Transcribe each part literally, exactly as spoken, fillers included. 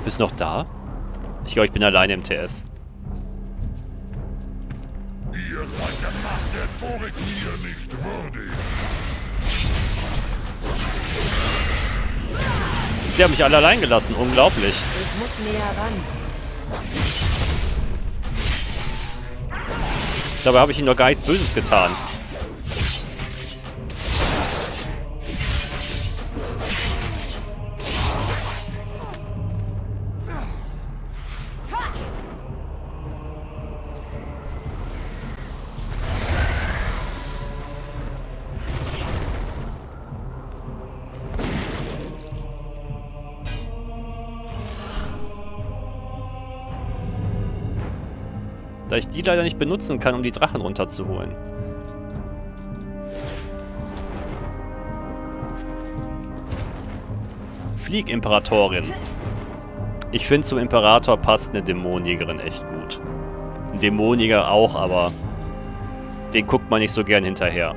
Bist du noch da? Ich glaube, ich bin alleine im T S. Ihr seid der Macht der Toriknier nicht würdig. Sie haben mich alle allein gelassen. Unglaublich. Ich muss näher ran. Dabei habe ich ihnen doch gar nichts Böses getan. Da ich die leider nicht benutzen kann, um die Drachen runterzuholen. Flieg, Imperatorin. Ich finde, zum Imperator passt eine Dämonenjägerin echt gut. Ein Dämonenjäger auch, aber den guckt man nicht so gern hinterher.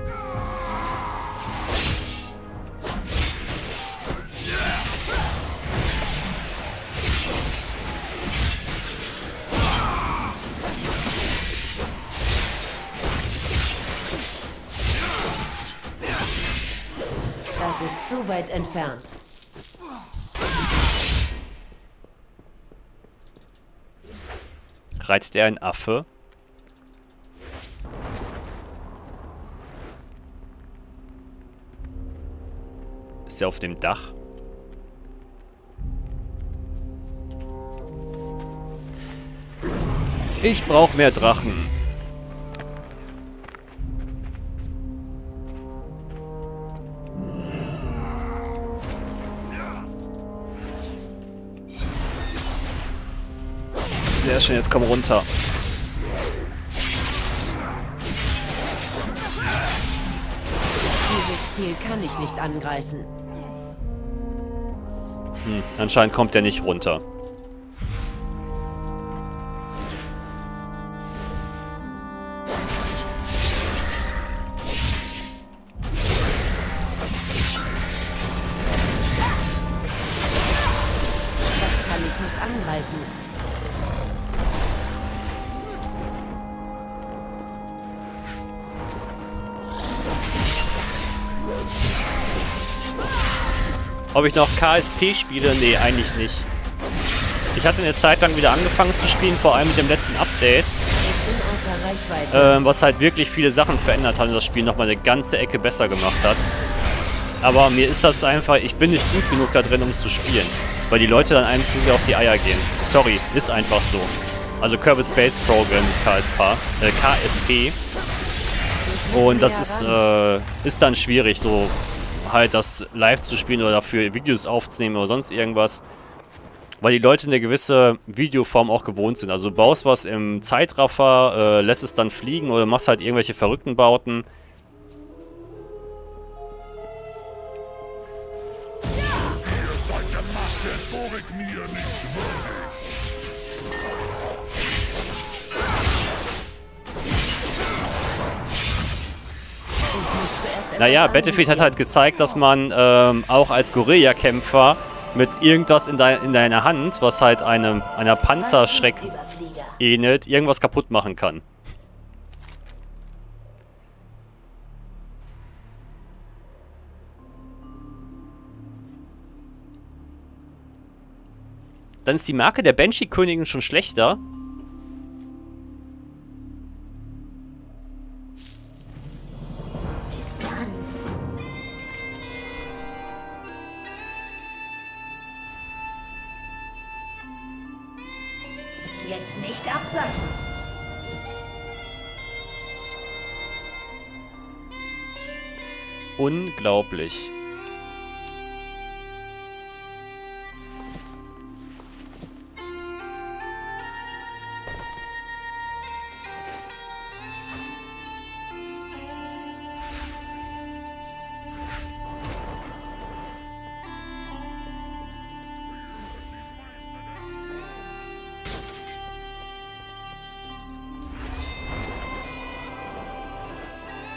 Das ist zu weit entfernt. Reizt er ein Affe? Ist er auf dem Dach? Ich brauche mehr Drachen. Sehr schön, jetzt komm runter. Dieses Ziel kann ich nicht angreifen. Hm, anscheinend kommt er nicht runter. Das kann ich nicht angreifen. Ob ich noch K S P spiele? Nee, eigentlich nicht. Ich hatte eine Zeit lang wieder angefangen zu spielen, vor allem mit dem letzten Update. Ich bin außer Reichweite. Ähm, was halt wirklich viele Sachen verändert hat und das Spiel nochmal eine ganze Ecke besser gemacht hat. Aber mir ist das einfach, ich bin nicht gut genug da drin, um es zu spielen. Weil die Leute dann einem zu sehr auf die Eier gehen. Sorry, ist einfach so. Also Kerbal Space Program ist K S P. Äh, K S P. Und das ist, äh, ist dann schwierig, so halt das live zu spielen oder dafür Videos aufzunehmen oder sonst irgendwas. Weil die Leute eine gewisse Videoform auch gewohnt sind. Also du baust was im Zeitraffer, äh, lässt es dann fliegen oder machst halt irgendwelche verrückten Bauten. Ihr seid der Macht der Toriknier nicht würdig. Naja, Battlefield hat halt gezeigt, dass man ähm, auch als Guerillakämpfer mit irgendwas in, de in deiner Hand, was halt einem, einer Panzerschreck ähnelt, irgendwas kaputt machen kann. Dann ist die Marke der Banshee-Königin schon schlechter. Jetzt nicht absacken. Unglaublich.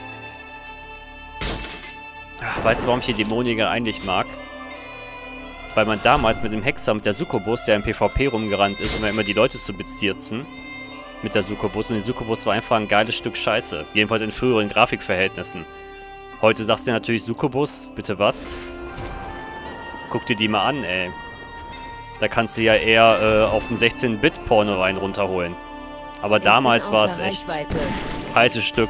Weißt du, warum ich die Dämonenjäger eigentlich mag? weil man damals mit dem Hexer, mit der Succubus, der im PvP rumgerannt ist, um ja immer die Leute zu bezirzen, mit der Succubus. Und die Succubus war einfach ein geiles Stück Scheiße. Jedenfalls in früheren Grafikverhältnissen. Heute sagst du natürlich Succubus, bitte was? Guck dir die mal an, ey. Da kannst du ja eher äh, auf ein sechzehn Bit Porno rein runterholen. Aber damals war es echt heißes Stück.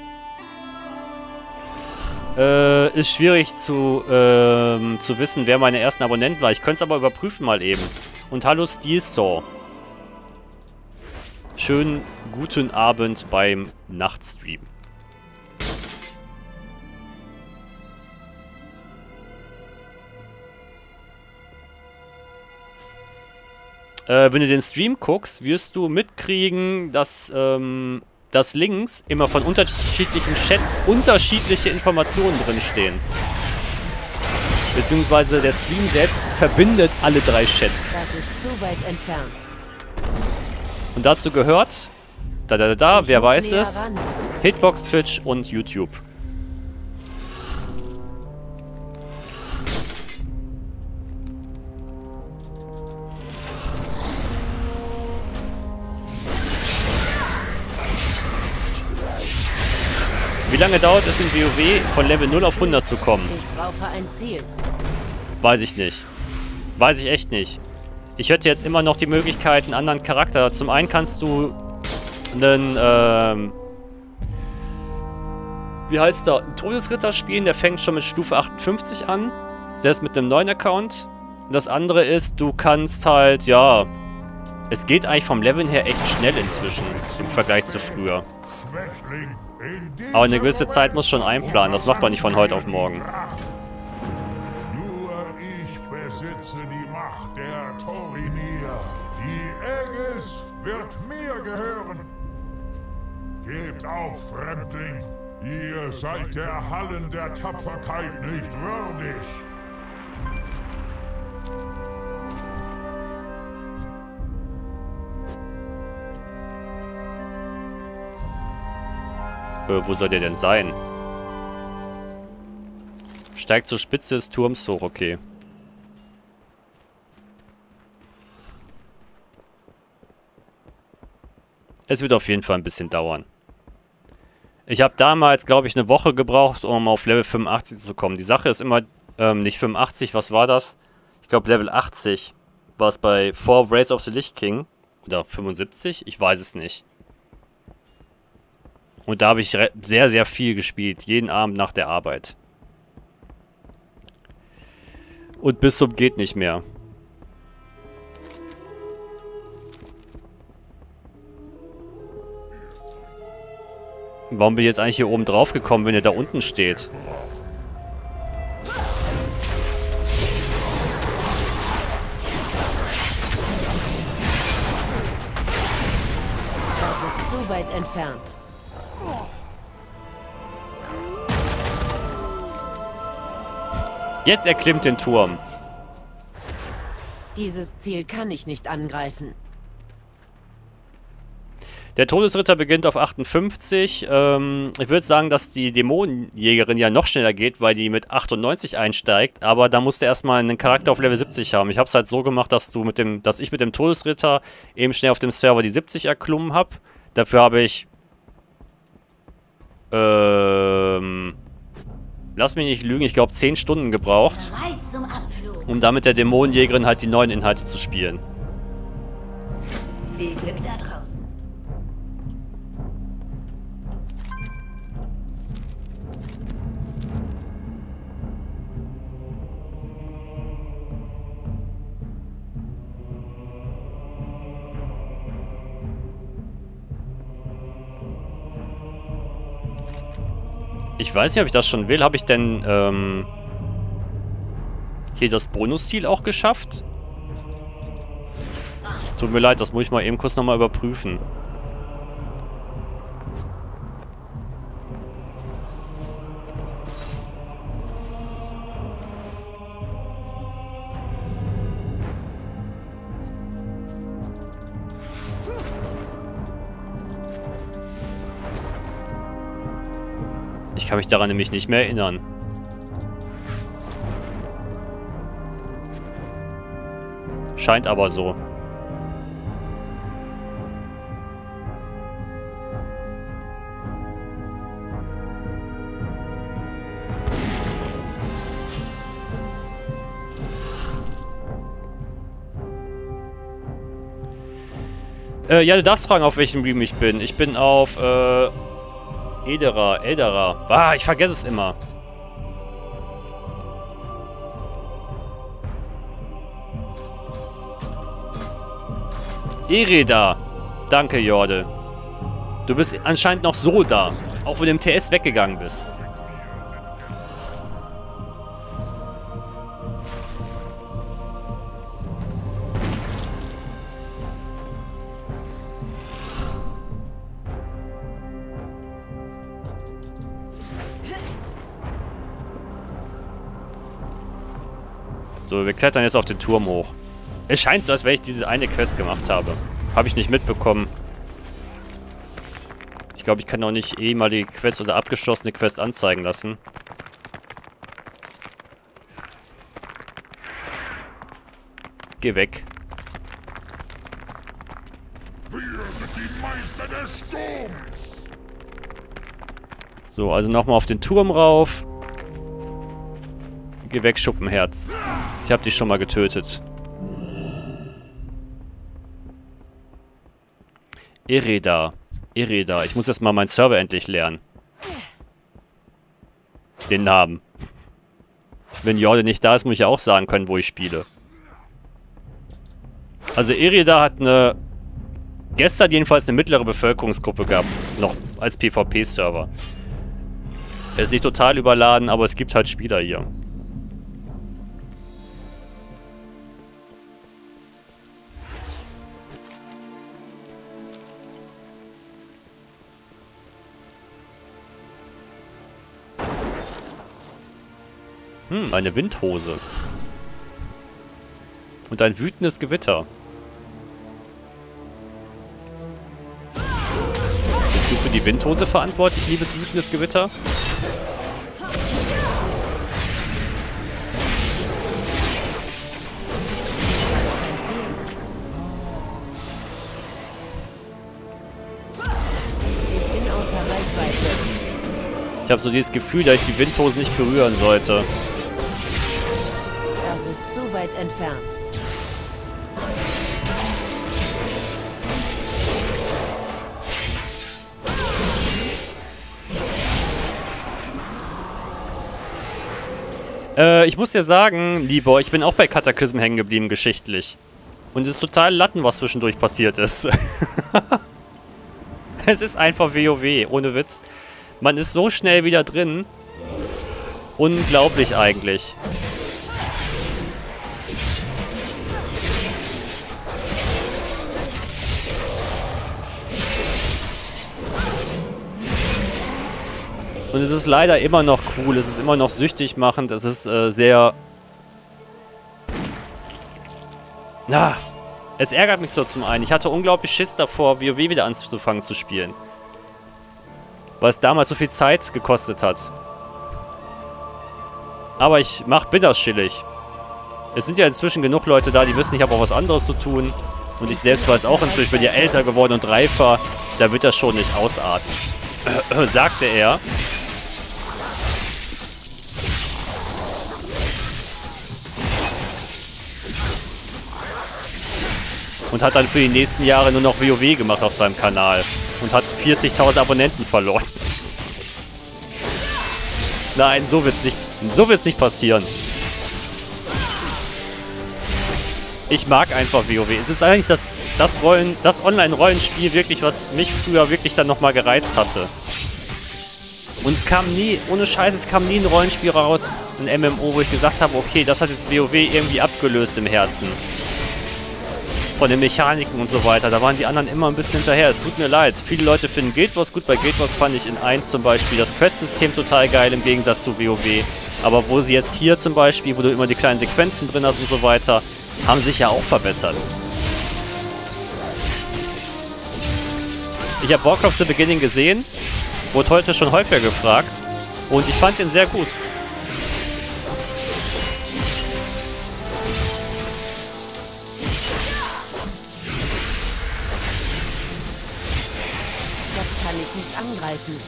Äh, ist schwierig zu, ähm, zu wissen, wer meine ersten Abonnenten war. Ich könnte es aber überprüfen mal eben. Und hallo Steelsaw. Schönen guten Abend beim Nachtstream. Äh, wenn du den Stream guckst, wirst du mitkriegen, dass, ähm, dass links immer von unterschiedlichen Chats unterschiedliche Informationen drinstehen. Beziehungsweise der Stream selbst verbindet alle drei Chats. Das ist zu weit entfernt. Und dazu gehört, da da da da, wer weiß es, ran. Hitbox, Twitch und YouTube. Wie lange dauert es in WoW von Level null auf hundert zu kommen? Ich brauche ein Ziel. Weiß ich nicht. Weiß ich echt nicht. Ich hätte jetzt immer noch die Möglichkeit, einen anderen Charakter. Zum einen kannst du einen, ähm... wie heißt der? Einen Todesritter spielen, der fängt schon mit Stufe achtundfünfzig an. Selbst mit einem neuen Account. Und das andere ist, du kannst halt, ja... Es geht eigentlich vom Leveln her echt schnell inzwischen, im Vergleich zu früher. Aber eine gewisse Zeit muss schon einplanen, das macht man nicht von heute auf morgen. Nur ich besitze die Macht der Torinir. Die Aegis wird mir gehören. Gebt auf, Fremdling. Ihr seid der Hallen der Tapferkeit nicht würdig. Äh, wo soll der denn sein? Steigt zur Spitze des Turms hoch, okay. Es wird auf jeden Fall ein bisschen dauern. Ich habe damals, glaube ich, eine Woche gebraucht, um auf Level fünfundachtzig zu kommen. Die Sache ist immer, ähm, nicht fünfundachtzig, was war das? Ich glaube Level achtzig war es bei Four Race of the Lich King. Oder fünfundsiebzig? Ich weiß es nicht. Und da habe ich sehr, sehr viel gespielt. Jeden Abend nach der Arbeit. Und bis zum geht nicht mehr. Warum bin ich jetzt eigentlich hier oben drauf gekommen, wenn ihr da unten steht? Das ist zu weit entfernt. Jetzt erklimmt den Turm. Dieses Ziel kann ich nicht angreifen. Der Todesritter beginnt auf achtundfünfzig. Ähm, ich würde sagen, dass die Dämonenjägerin ja noch schneller geht, weil die mit achtundneunzig einsteigt. Aber da musst du erstmal einen Charakter auf Level siebzig haben. Ich habe es halt so gemacht, dass du mit dem, dass ich mit dem Todesritter eben schnell auf dem Server die siebzig erklommen habe. Dafür habe ich Ähm... Lass mich nicht lügen, ich glaube zehn Stunden gebraucht, Bereit zum Abflug. um damit der Dämonenjägerin halt die neuen Inhalte zu spielen. Viel Glück da draußen. Ich weiß nicht, ob ich das schon will. Habe ich denn ähm, hier das Bonusziel auch geschafft? Tut mir leid, das muss ich mal eben kurz nochmal überprüfen. Ich kann mich daran nämlich nicht mehr erinnern. Scheint aber so. Äh, ja, du darfst fragen, auf welchem Realm ich bin. Ich bin auf, äh... Edera, Edera. Ah, ich vergesse es immer. Ereda. Danke, Jorde. Du bist anscheinend noch so da. Auch wenn du im T S weggegangen bist. So, wir klettern jetzt auf den Turm hoch. Es scheint so, als wenn ich diese eine Quest gemacht habe. Habe ich nicht mitbekommen. Ich glaube, ich kann auch nicht ehemalige Quest oder abgeschlossene Quest anzeigen lassen. Geh weg. Wir sind die Meister des Sturms. So, also nochmal auf den Turm rauf. Geh weg, Schuppenherz. Ich habe dich schon mal getötet. Ereda. Ereda. Ich muss jetzt mal meinen Server endlich lernen. Den Namen. Wenn Jorde nicht da ist, muss ich ja auch sagen können, wo ich spiele. Also Ereda hat eine... Gestern jedenfalls eine mittlere Bevölkerungsgruppe gehabt. Noch als PvP-Server. Er ist nicht total überladen, aber es gibt halt Spieler hier. Hm, eine Windhose. Und ein wütendes Gewitter. Bist du für die Windhose verantwortlich, liebes wütendes Gewitter? Ich bin außer Reichweite. Ich habe so dieses Gefühl, dass ich die Windhose nicht berühren sollte. Das ist zu weit entfernt. Äh, ich muss dir sagen, Libor, ich bin auch bei Kataklysm hängen geblieben, geschichtlich. Und es ist total Latten, was zwischendurch passiert ist. Es ist einfach WoW, ohne Witz. Man ist so schnell wieder drin. Unglaublich eigentlich. Und es ist leider immer noch cool, es ist immer noch süchtig machend, es ist äh, sehr... Na, es ärgert mich so zum einen. Ich hatte unglaublich Schiss davor, WoW wieder anzufangen zu spielen. Weil es damals so viel Zeit gekostet hat. Aber ich mach, bin das chillig. Es sind ja inzwischen genug Leute da, die wissen, ich habe auch was anderes zu tun. Und ich selbst weiß auch inzwischen, ich bin ja älter geworden und reifer. Da wird das schon nicht ausarten. Äh, sagte er. Und hat dann für die nächsten Jahre nur noch WoW gemacht auf seinem Kanal. Und hat vierzigtausend Abonnenten verloren. Nein, so wird's nicht, so wird's nicht passieren. Ich mag einfach WoW. Es ist eigentlich das, das, Rollen, das Online-Rollenspiel wirklich, was mich früher wirklich dann nochmal gereizt hatte. Und es kam nie, ohne Scheiß, es kam nie ein Rollenspiel raus, ein M M O, wo ich gesagt habe, okay, das hat jetzt WoW irgendwie abgelöst im Herzen. Von den Mechaniken und so weiter. Da waren die anderen immer ein bisschen hinterher. Es tut mir leid. Viele Leute finden Guild Wars gut. Bei Guild Wars fand ich in eins zum Beispiel das Quest-System total geil im Gegensatz zu WoW. Aber wo sie jetzt hier zum Beispiel, wo du immer die kleinen Sequenzen drin hast und so weiter, haben sich ja auch verbessert. Ich habe Warcraft The Beginning gesehen. Wurde heute schon häufiger gefragt. Und ich fand den sehr gut. ich nicht angreifen.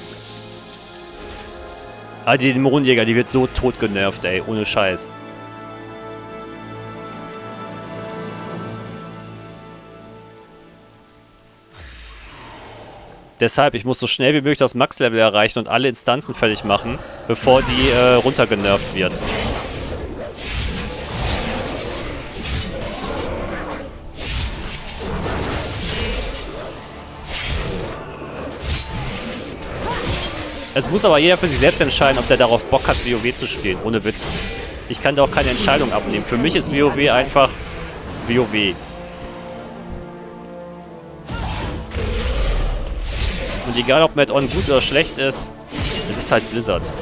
Ah, die Dämonenjäger, die wird so tot genervt, ey. Ohne Scheiß. Deshalb, ich muss so schnell wie möglich das Max-Level erreichen und alle Instanzen fertig machen, bevor die äh, runtergenervt wird. Es muss aber jeder für sich selbst entscheiden, ob der darauf Bock hat, WoW zu spielen. Ohne Witz. Ich kann da auch keine Entscheidung abnehmen. Für mich ist WoW einfach WoW. Und egal, ob Add-on gut oder schlecht ist, es ist halt Blizzard. Das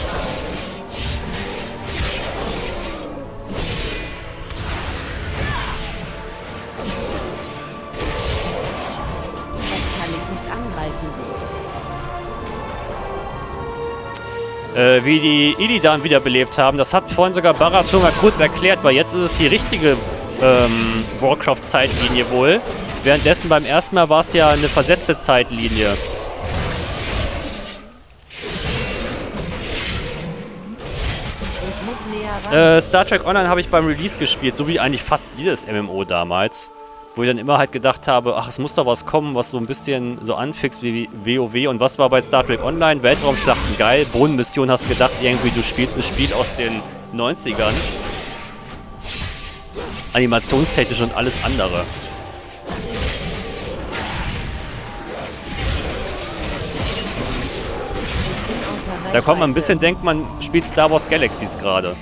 kann ich nicht angreifen. Äh, wie die Illidan wiederbelebt haben, das hat vorhin sogar Barator mal kurz erklärt, weil jetzt ist es die richtige ähm, Warcraft-Zeitlinie wohl. Währenddessen beim ersten Mal war es ja eine versetzte Zeitlinie. Äh, Star Trek Online habe ich beim Release gespielt, so wie eigentlich fast jedes M M O damals. Wo ich dann immer halt gedacht habe, ach, es muss doch was kommen, was so ein bisschen so anfixt wie WoW. Und was war bei Star Trek Online? Weltraumschlachten, geil. Brunnenmission, hast gedacht, irgendwie du spielst ein Spiel aus den neunzigern. Animationstechnisch und alles andere. Da kommt man ein bisschen, denkt man, spielt Star Wars Galaxies gerade.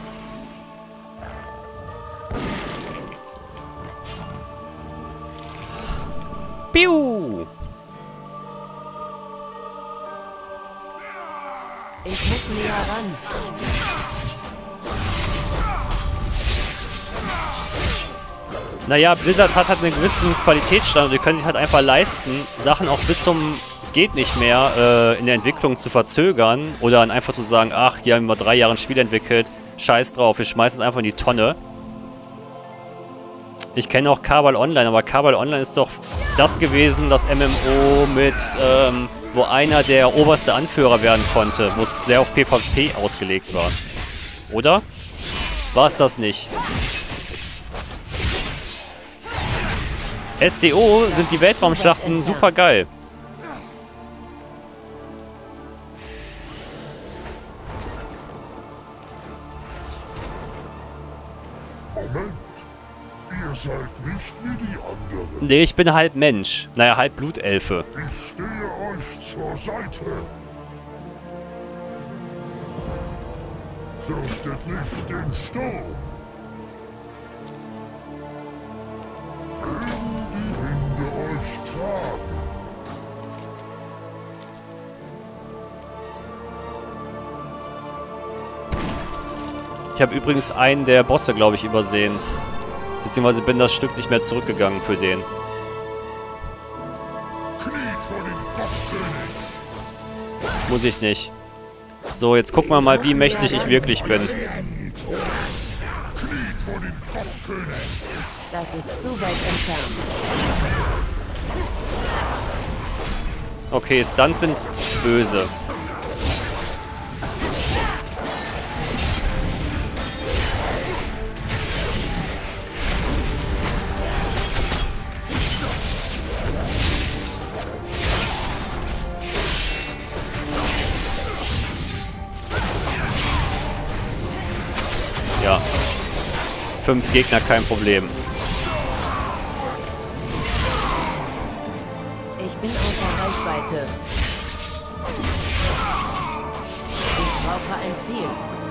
Piu! Ich muss näher ran. Naja, Blizzard hat halt einen gewissen Qualitätsstandard. Die können sich halt einfach leisten, Sachen auch bis zum geht nicht mehr äh, in der Entwicklung zu verzögern oder dann einfach zu sagen, ach, hier haben wir drei Jahre ein Spiel entwickelt, scheiß drauf, wir schmeißen es einfach in die Tonne. Ich kenne auch Cabal Online, aber Cabal Online ist doch das gewesen, das M M O mit, ähm, wo einer der oberste Anführer werden konnte, wo es sehr auf PvP ausgelegt war. Oder? War es das nicht? S D O sind die Weltraumschlachten super geil. Moment, ihr seid nicht wie die anderen. Nee, ich bin halb Mensch. Naja, halb Blutelfe. Ich stehe euch zur Seite. Fürchtet nicht den Sturm. Mögen die Winde euch tragen. Ich habe übrigens einen der Bosse, glaube ich, übersehen. Beziehungsweise bin das Stück nicht mehr zurückgegangen für den. Kniet vor dem Kopfkönig. Muss ich nicht. So, jetzt gucken wir mal, wie mächtig ich wirklich bin. Kniet vor dem Kopfkönig. Das ist zu weit entfernt. Okay, Stunts sind böse. Ja. Fünf Gegner, kein Problem. Ich bin außer Reichweite. Ich brauche ein Ziel.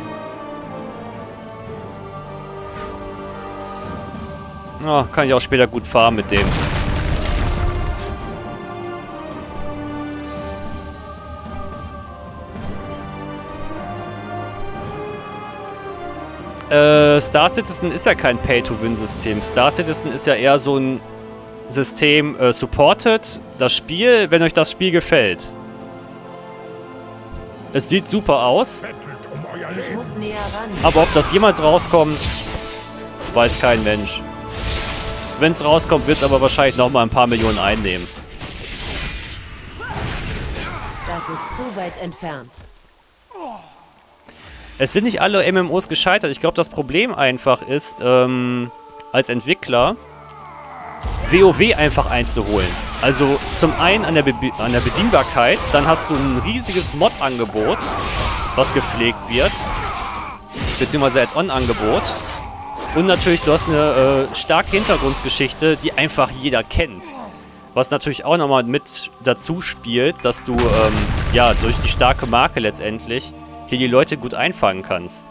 Oh, kann ich auch später gut fahren mit dem. Äh, Star Citizen ist ja kein Pay-to-Win-System. Star Citizen ist ja eher so ein System, äh, supportet das Spiel, wenn euch das Spiel gefällt. Es sieht super aus, Bettelt um euer Ich Leben. muss näher ran. aber ob das jemals rauskommt, weiß kein Mensch. Wenn es rauskommt, wird es aber wahrscheinlich nochmal ein paar Millionen einnehmen. ist zu weit entfernt. Es sind nicht alle M M Os gescheitert. Ich glaube, das Problem einfach ist, ähm, als Entwickler WoW einfach einzuholen. Also zum einen an der, Be an der Bedienbarkeit, dann hast du ein riesiges Mod-Angebot, was gepflegt wird, beziehungsweise Add-on-Angebot. Und natürlich, du hast eine äh, starke Hintergrundgeschichte, die einfach jeder kennt. Was natürlich auch nochmal mit dazu spielt, dass du ähm, ja durch die starke Marke letztendlich hier die Leute gut einfangen kannst.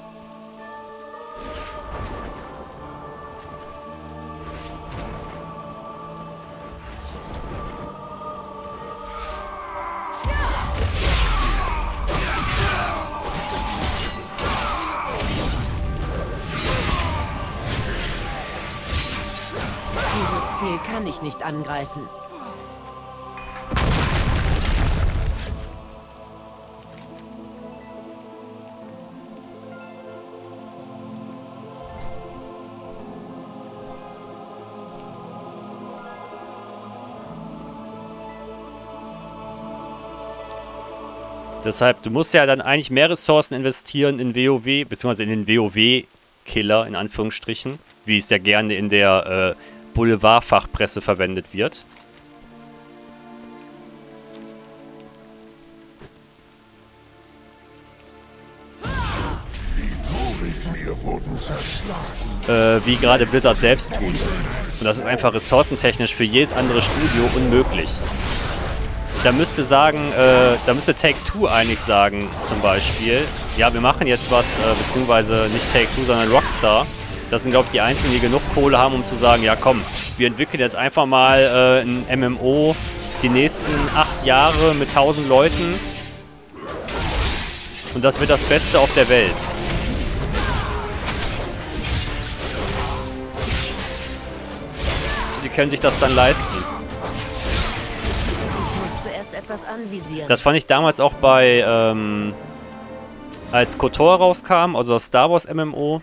Dieses Ziel kann ich nicht angreifen. Deshalb, du musst ja dann eigentlich mehr Ressourcen investieren in WoW, beziehungsweise in den WoW-Killer, in Anführungsstrichen, wie es ja gerne in der äh, Boulevardfachpresse verwendet wird. Äh, wie gerade Blizzard selbst tut. Und das ist einfach ressourcentechnisch für jedes andere Studio unmöglich. Da müsste sagen, äh, da müsste Take-Two eigentlich sagen, zum Beispiel, ja, wir machen jetzt was, äh, beziehungsweise nicht Take-Two, sondern Rockstar. Das sind, glaube ich, die Einzigen, die genug Kohle haben, um zu sagen, ja komm, wir entwickeln jetzt einfach mal äh, ein M M O die nächsten acht Jahre mit tausend Leuten. Und das wird das Beste auf der Welt. Die können sich das dann leisten. Etwas anvisieren. Das fand ich damals auch bei, ähm, als KOTOR rauskam, also das Star Wars M M O,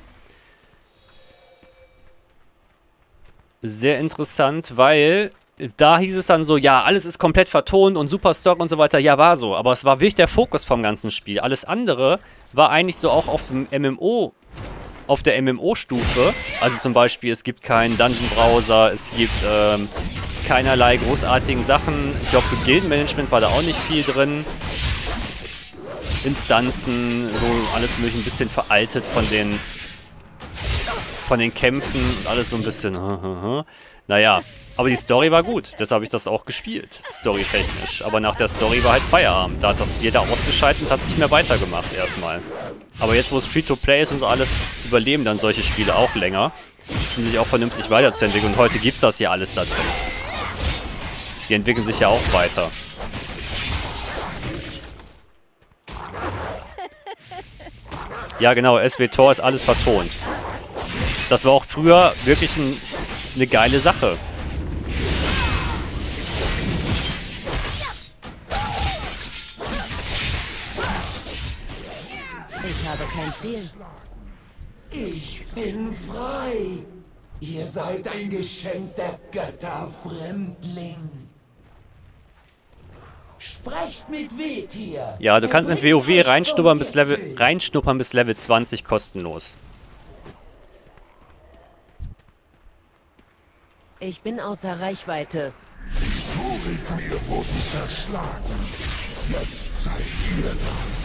sehr interessant, weil da hieß es dann so, ja, alles ist komplett vertont und super Stock und so weiter. Ja, war so, aber es war wirklich der Fokus vom ganzen Spiel. Alles andere war eigentlich so auch auf dem M M O, auf der M M O-Stufe. Also zum Beispiel, es gibt keinen Dungeon-Browser, es gibt ähm, keinerlei großartigen Sachen. Ich glaube, für Gildenmanagement war da auch nicht viel drin. Instanzen, so alles mögliche, ein bisschen veraltet von den von den Kämpfen und alles so ein bisschen. Naja, aber die Story war gut, deshalb habe ich das auch gespielt, storytechnisch. Aber nach der Story war halt Feierabend. Da hat das jeder ausgeschaltet und hat nicht mehr weitergemacht erstmal. Aber jetzt, wo es Free-to-Play ist und so alles, überleben dann solche Spiele auch länger, um sich auch vernünftig weiterzuentwickeln. Und heute gibt es das ja alles da drin. Die entwickeln sich ja auch weiter. Ja genau, S W Tor ist alles vertont. Das war auch früher wirklich ein, eine geile Sache. Ich habe kein Ziel. Ich bin frei. Ihr seid ein Geschenk der Götter, Fremdling. Sprecht mit Wehtier. Ja, du kannst in WoW reinschnuppern bis Level, reinschnuppern bis Level zwanzig kostenlos. Ich bin außer Reichweite. Die Torigmir wurden zerschlagen. Jetzt seid ihr dran.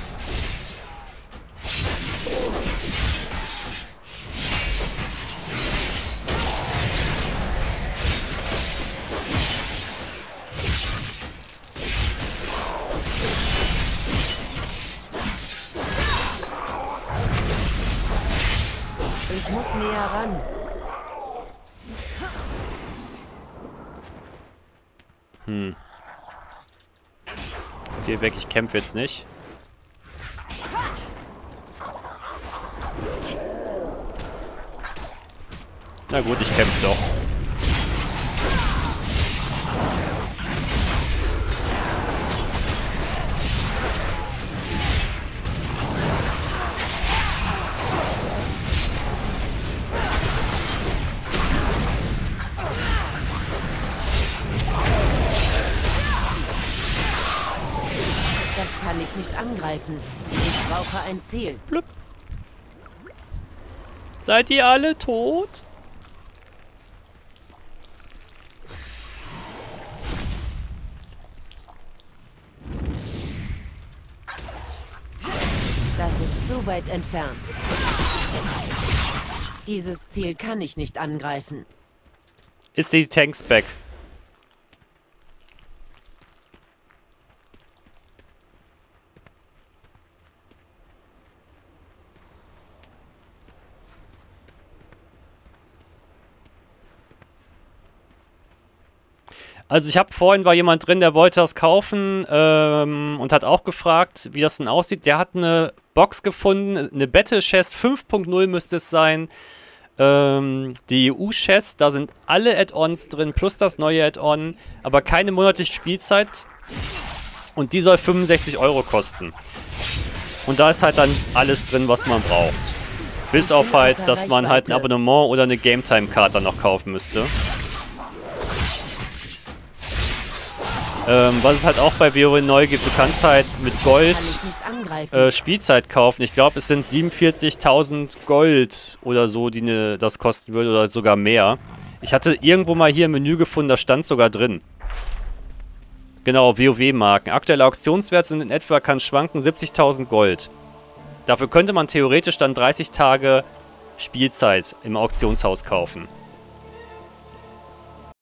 Ich muss näher ran. Hm. Geh weg, ich kämpfe jetzt nicht. Na gut, ich kämpfe doch. Das ich nicht angreifen. Ich brauche ein Ziel. Blüpp. Seid ihr alle tot? Das ist zu weit entfernt. Dieses Ziel kann ich nicht angreifen. Ist die Tanks back? Also ich habe vorhin, war jemand drin, der wollte das kaufen ähm, und hat auch gefragt, wie das denn aussieht. Der hat eine Box gefunden, eine Battle Chest fünf Punkt null müsste es sein. Ähm, die E U-Chest, da sind alle Add-ons drin, plus das neue Add-on, aber keine monatliche Spielzeit. Und die soll fünfundsechzig Euro kosten. Und da ist halt dann alles drin, was man braucht. Bis auf halt, dass man halt ein Abonnement oder eine Game-Time-Card dann noch kaufen müsste. Ähm, was es halt auch bei WoW neu gibt, du kannst halt mit Gold äh, Spielzeit kaufen. Ich glaube, es sind siebenundvierzigtausend Gold oder so, die ne, das kosten würde oder sogar mehr. Ich hatte irgendwo mal hier ein Menü gefunden, da stand sogar drin. Genau, WoW-Marken. Aktuelle Auktionswert sind in etwa, kann schwanken, siebzigtausend Gold. Dafür könnte man theoretisch dann dreißig Tage Spielzeit im Auktionshaus kaufen.